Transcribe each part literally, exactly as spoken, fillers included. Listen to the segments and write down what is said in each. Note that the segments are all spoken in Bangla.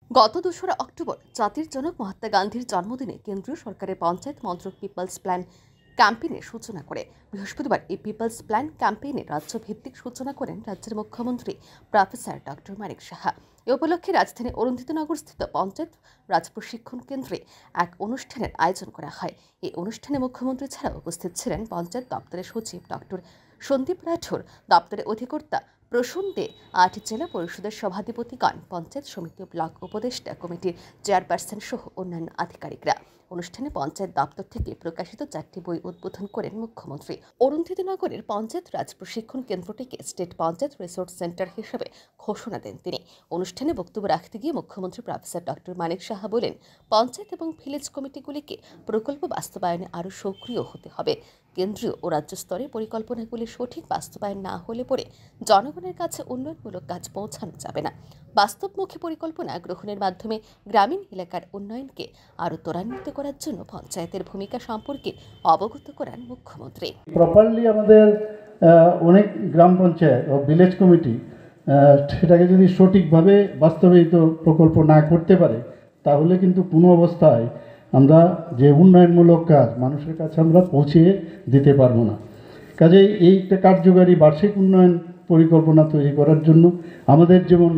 গত দোসরা অক্টোবর জাতির জনক মহাত্মা গান্ধীর জন্মদিনে কেন্দ্রীয় সরকারের পঞ্চায়েত মন্ত্রক পিপলস প্ল্যান ক্যাম্পেইনের সূচনা করে। বৃহস্পতিবার এই পিপলস প্ল্যান ক্যাম্পেইনের রাজ্য ভিত্তিক সূচনা করেন রাজ্যের মুখ্যমন্ত্রী প্রফেসর ডক্টর মানিক সাহা। এ উপলক্ষে রাজধানী অরুন্ধতিনগর স্থিত পঞ্চায়েত রাজ প্রশিক্ষণ কেন্দ্রে এক অনুষ্ঠানের আয়োজন করা হয়। এই অনুষ্ঠানে মুখ্যমন্ত্রী ছাড়াও উপস্থিত ছিলেন পঞ্চায়েত দপ্তরের সচিব ডক্টর সন্দীপ রাঠোর, দপ্তরের অধিকর্তা প্রসূন দে, আট জেলা পরিষদের সভাধিপতিগণ, পঞ্চায়েত সমিতি ও ব্লক উপদেষ্টা কমিটির চেয়ারপারসন সহ অন্যান্য আধিকারিকরা। অনুষ্ঠানে পঞ্চায়েত দপ্তর থেকে প্রকাশিত চারটি বই উদ্বোধন করেন মুখ্যমন্ত্রী। অরুন্ধতিনগরের পঞ্চায়েত রাজ প্রশিক্ষণ কেন্দ্রটিকে স্টেট পঞ্চায়েত রিসোর্স সেন্টার হিসেবে ঘোষণা দেন তিনি। অনুষ্ঠানে বক্তব্য রাখতে গিয়ে মুখ্যমন্ত্রী প্রফেসর ডক্টর মানিক সাহা বলেন, পঞ্চায়েত এবং ভিলেজ কমিটিগুলিকে প্রকল্প বাস্তবায়নে আরও সক্রিয় হতে হবে। কেন্দ্রীয় ও রাজ্য স্তরে পরিকল্পনাগুলি সঠিক বাস্তবায়ন না হলে পরে জনগণের কাছে উন্নয়নমূলক কাজ পৌঁছানো যাবে না। বাস্তবমুখী পরিকল্পনা গ্রহণের মাধ্যমে গ্রামীণ এলাকার উন্নয়নকে আরও ত্বরান্বিত করার জন্য পঞ্চায়েতের ভূমিকা সম্পর্কে অবগত করান মুখ্যমন্ত্রী। প্রপারলি আমাদের অনেক গ্রাম পঞ্চায়েত ও ভিলেজ কমিটি সেটাকে যদি সঠিকভাবে বাস্তবায়িত প্রকল্প না করতে পারে, তাহলে কিন্তু কোনো অবস্থায় আমরা যে উন্নয়নমূলক কাজ মানুষের কাছে আমরা পৌঁছে দিতে পারবো না। কাজেই এইটা কার্যকারী বার্ষিক উন্নয়ন পরিকল্পনা তৈরি করার জন্য আমাদের যেমন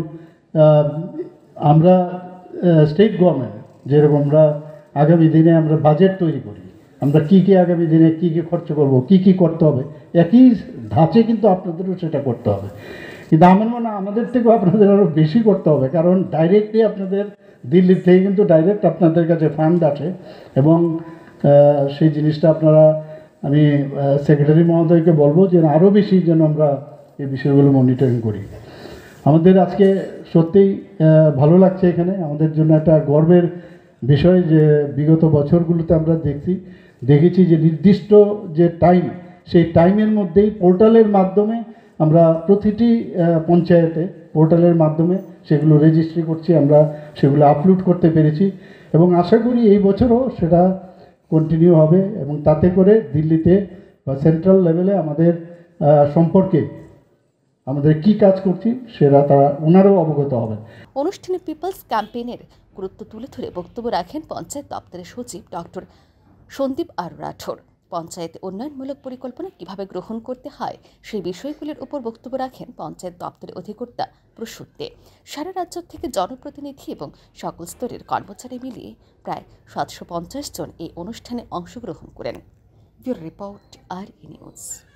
আমরা স্টেট গভর্নমেন্ট যেরকম আমরা আগামী দিনে আমরা বাজেট তৈরি করি, আমরা কী কী আগামী দিনে কী কী খরচ করব, কী কী করতে হবে, একই ধাঁচে কিন্তু আপনাদেরও সেটা করতে হবে। কিন্তু আমার মনে হয় আমাদের থেকেও আপনাদের আরও বেশি করতে হবে, কারণ ডাইরেক্টলি আপনাদের দিল্লির থেকে কিন্তু ডাইরেক্ট আপনাদের কাছে ফান্ড আসে এবং সেই জিনিসটা আপনারা, আমি সেক্রেটারি মহোদয়কে বলবো যে আরও বেশি যেন আমরা এই বিষয়গুলো মনিটরিং করি। আমাদের আজকে সত্যিই ভালো লাগছে, এখানে আমাদের জন্য একটা গর্বের বিষয় যে বিগত বছরগুলোতে আমরা দেখছি দেখেছি যে নির্দিষ্ট যে টাইম, সেই টাইমের মধ্যেই পোর্টালের মাধ্যমে আমরা প্রতিটি পঞ্চায়েতে পোর্টালের মাধ্যমে সেগুলো রেজিস্ট্রি করছি, আমরা সেগুলো আপলোড করতে পেরেছি এবং আশা করি এই বছরও সেটা কন্টিনিউ হবে এবং তাতে করে দিল্লিতে বা সেন্ট্রাল লেভেলে আমাদের সম্পর্কে আমাদের কি কাজ করছি সেটা তারা ওনারাও অবগত হবেন। অনুষ্ঠানে পিপলস ক্যাম্পেইনের গুরুত্ব তুলে ধরে বক্তব্য রাখেন পঞ্চায়েত দপ্তরের সচিব ডক্টর সন্দীপ আর রাঠোর। পঞ্চায়েতে উন্নয়নমূলক পরিকল্পনা কিভাবে গ্রহণ করতে হয় সেই বিষয়গুলির উপর বক্তব্য রাখেন পঞ্চায়েত দপ্তরের অধিকর্তা প্রসূন দে। সারা রাজ্য থেকে জনপ্রতিনিধি এবং সকল স্তরের কর্মচারী মিলিয়ে প্রায় সাতশো পঞ্চাশ জন এই অনুষ্ঠানে অংশগ্রহণ করেন। ব্যুরো রিপোর্ট আর ই নিউজ।